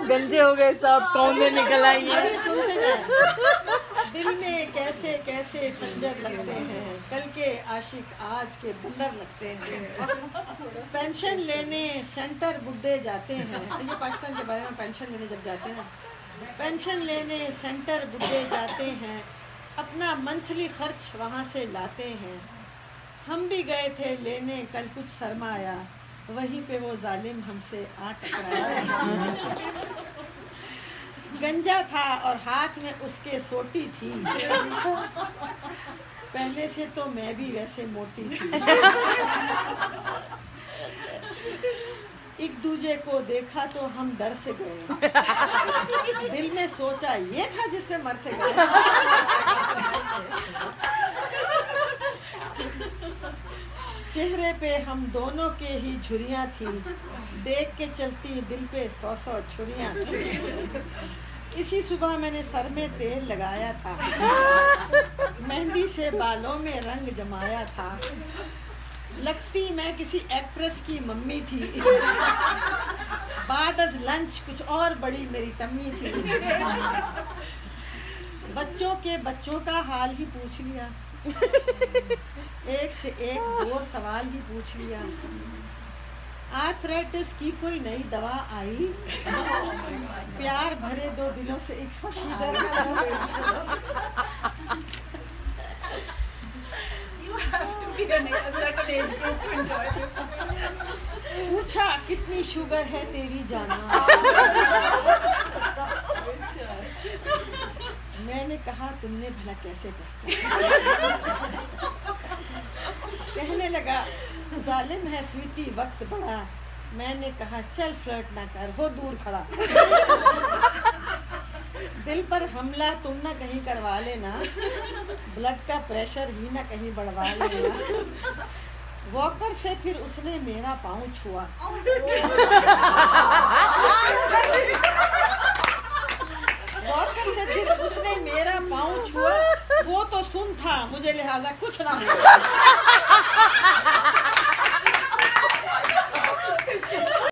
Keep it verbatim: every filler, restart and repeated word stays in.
गंजे हो गए सब, कौंधे निकल आई हैं। दिल में कैसे कैसे खंजर लगते हैं, कल के आशिक आज के बंदर लगते हैं। पेंशन लेने सेंटर बुड्ढे जाते हैं, ये पाकिस्तान के बारे में, पेंशन लेने जब जाते हैं, पेंशन लेने सेंटर बुड्ढे जाते हैं, अपना मंथली खर्च वहाँ से लाते हैं। हम भी गए थे लेने कल कुछ सरमाया, वहीं पे वो जालिम हमसे आ टकराया। गंजा था और हाथ में उसके सोटी थी, पहले से तो मैं भी वैसे मोटी थी। एक दूजे को देखा तो हम डर से गए, दिल में सोचा ये था जिसमें मरते गए। चेहरे पे हम दोनों के ही झुर्रियाँ थी, देख के चलती दिल पे सौ सौ छुरियाँ थी। इसी सुबह मैंने सर में तेल लगाया था, मेहंदी से बालों में रंग जमाया था, लगती मैं किसी एक्ट्रेस की मम्मी थी। बाद अज लंच कुछ और बड़ी मेरी टम्मी थी। बच्चों के बच्चों का हाल ही पूछ लिया, एक से एक और सवाल ही पूछ लिया। आर्थराइटिस की कोई नई दवा आई, प्यार भरे दो दिलों से एक पूछा कितनी शुगर है तेरी जाना। मैंने कहा तुमने भला कैसे पहचाना। कहने लगा जालिम है स्वीटी वक्त बड़ा, मैंने कहा चल फ्लर्ट ना कर, हो दूर खड़ा। दिल पर हमला तुम ना कहीं करवा लेना, ब्लड का प्रेशर ही ना कहीं बढ़वा लेना। वॉकर से फिर उसने मेरा पाँव छुआ, वॉकर से फिर उसने मेरा पाँव छुआ, वो तो सुन था मुझे लिहाजा कुछ ना हुआ।